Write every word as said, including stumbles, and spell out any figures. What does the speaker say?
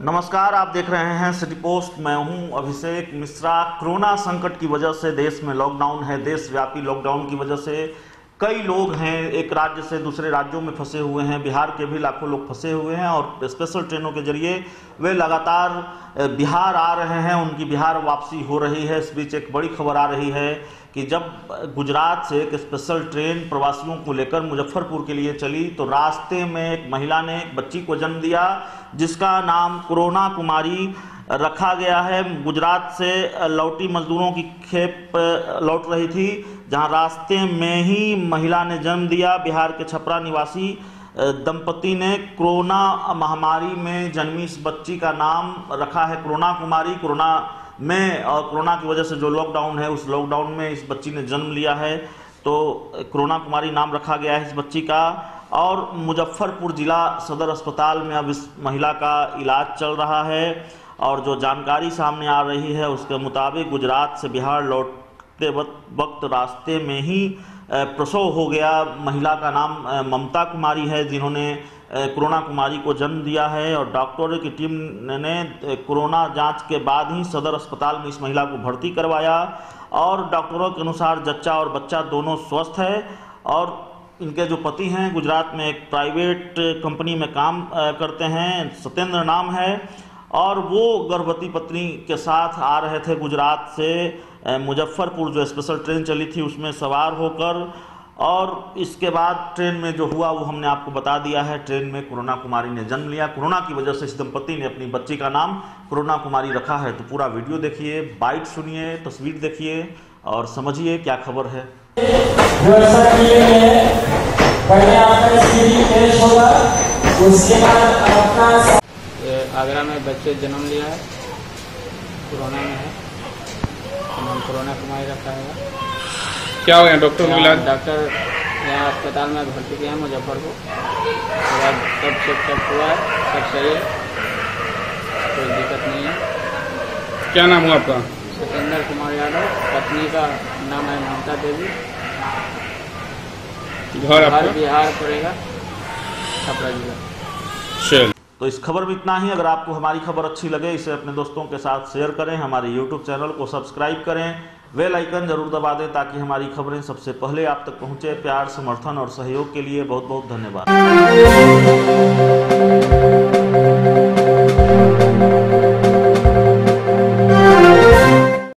नमस्कार, आप देख रहे हैं सिटी पोस्ट। मैं हूं अभिषेक मिश्रा। कोरोना संकट की वजह से देश में लॉकडाउन है। देशव्यापी लॉकडाउन की वजह से कई लोग हैं एक राज्य से दूसरे राज्यों में फंसे हुए हैं। बिहार के भी लाखों लोग फंसे हुए हैं और स्पेशल ट्रेनों के जरिए वे लगातार बिहार आ रहे हैं। उनकी बिहार वापसी हो रही है। इस बीच एक बड़ी खबर आ रही है कि जब गुजरात से एक स्पेशल ट्रेन प्रवासियों को लेकर मुजफ्फरपुर के लिए चली तो रास्ते में एक महिला ने एक बच्ची को जन्म दिया जिसका नाम कोरोना कुमारी रखा गया है। गुजरात से लौटी मजदूरों की खेप लौट रही थी, जहां रास्ते में ही महिला ने जन्म दिया। बिहार के छपरा निवासी दंपति ने कोरोना महामारी में जन्मी इस बच्ची का नाम रखा है कोरोना कुमारी। कोरोना में और कोरोना की वजह से जो लॉकडाउन है उस लॉकडाउन में इस बच्ची ने जन्म लिया है, तो कोरोना कुमारी नाम रखा गया है इस बच्ची का। और मुजफ्फरपुर जिला सदर अस्पताल में अब इस महिला का इलाज चल रहा है। और जो जानकारी सामने आ रही है उसके मुताबिक गुजरात से बिहार लौटते वक्त रास्ते में ही प्रसव हो गया। महिला का नाम ममता कुमारी है जिन्होंने कोरोना कुमारी को जन्म दिया है। और डॉक्टरों की टीम ने कोरोना जांच के बाद ही सदर अस्पताल में इस महिला को भर्ती करवाया और डॉक्टरों के अनुसार जच्चा और बच्चा दोनों स्वस्थ है। और इनके जो पति हैं गुजरात में एक प्राइवेट कंपनी में काम करते हैं, सत्येंद्र नाम है, और वो गर्भवती पत्नी के साथ आ रहे थे गुजरात से मुजफ्फरपुर। जो स्पेशल ट्रेन चली थी उसमें सवार होकर, और इसके बाद ट्रेन में जो हुआ वो हमने आपको बता दिया है। ट्रेन में कोरोना कुमारी ने जन्म लिया। कोरोना की वजह से इस दंपति ने अपनी बच्ची का नाम कोरोना कुमारी रखा है। तो पूरा वीडियो देखिए, बाइट सुनिए, तस्वीर देखिए और समझिए क्या खबर है। आगरा में बच्चे जन्म लिया है, कोरोना में है, नाम कोरोना कुमारी रखा है। क्या हो गया डॉक्टर को इलाज? डॉक्टर यहाँ अस्पताल में भर्ती किया है मुजफ्फरपुर। उसके बाद सब चेकअप हुआ है, सब सही है, कोई दिक्कत नहीं है। क्या नाम हुआ आपका? सत्येंद्र कुमार यादव। पत्नी का नाम है ममता देवी। घर आपका? बिहार पड़ेगा, छपरा जिला। चल, तो इस खबर में इतना ही। अगर आपको हमारी खबर अच्छी लगे इसे अपने दोस्तों के साथ शेयर करें, हमारे यूट्यूब चैनल को सब्सक्राइब करें, बेल आइकन जरूर दबा दें ताकि हमारी खबरें सबसे पहले आप तक पहुंचे। प्यार, समर्थन और सहयोग के लिए बहुत बहुत धन्यवाद।